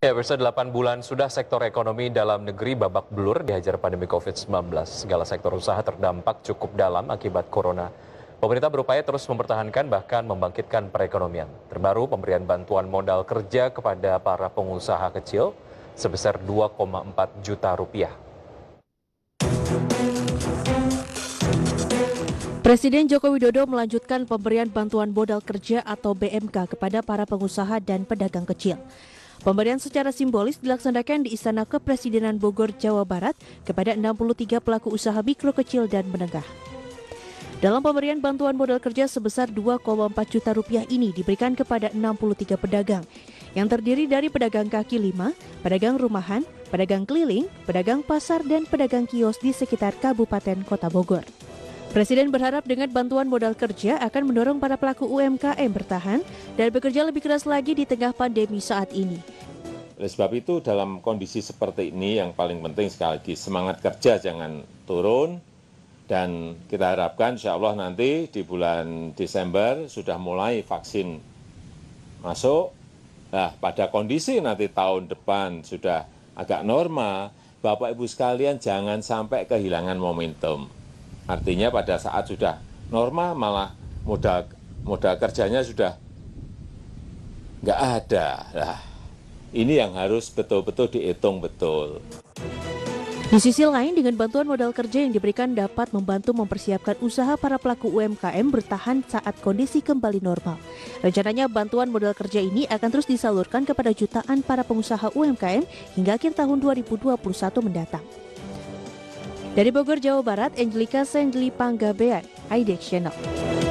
Ya, pemirsa, 8 bulan sudah sektor ekonomi dalam negeri babak belur dihajar pandemi COVID-19. Segala sektor usaha terdampak cukup dalam akibat corona. Pemerintah berupaya terus mempertahankan bahkan membangkitkan perekonomian. Terbaru pemberian bantuan modal kerja kepada para pengusaha kecil sebesar 2,4 juta rupiah. Presiden Joko Widodo melanjutkan pemberian bantuan modal kerja atau BMK kepada para pengusaha dan pedagang kecil. Pemberian secara simbolis dilaksanakan di Istana Kepresidenan Bogor, Jawa Barat kepada 63 pelaku usaha mikro kecil dan menengah. Dalam pemberian bantuan modal kerja sebesar 2,4 juta rupiah ini diberikan kepada 63 pedagang yang terdiri dari pedagang kaki lima, pedagang rumahan, pedagang keliling, pedagang pasar, dan pedagang kios di sekitar Kabupaten Kota Bogor. Presiden berharap dengan bantuan modal kerja akan mendorong para pelaku UMKM bertahan dan bekerja lebih keras lagi di tengah pandemi saat ini. Oleh sebab itu dalam kondisi seperti ini yang paling penting sekali lagi semangat kerja jangan turun dan kita harapkan insya Allah nanti di bulan Desember sudah mulai vaksin masuk. Nah, pada kondisi nanti tahun depan sudah agak normal, Bapak Ibu sekalian jangan sampai kehilangan momentum. Artinya pada saat sudah normal malah modal kerjanya sudah nggak ada. Nah, ini yang harus betul-betul dihitung betul. Di sisi lain, dengan bantuan modal kerja yang diberikan dapat membantu mempersiapkan usaha para pelaku UMKM bertahan saat kondisi kembali normal. Rencananya bantuan modal kerja ini akan terus disalurkan kepada jutaan para pengusaha UMKM hingga akhir tahun 2021 mendatang. Dari Bogor, Jawa Barat, Angelika Sendli Panggabean, IDX Channel.